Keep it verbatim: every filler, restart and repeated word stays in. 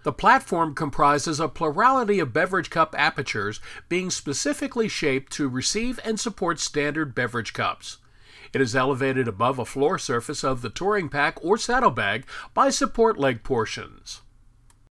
The platform comprises a plurality of beverage cup apertures being specifically shaped to receive and support standard beverage cups. It is elevated above a floor surface of the touring pack or saddlebag by support leg portions.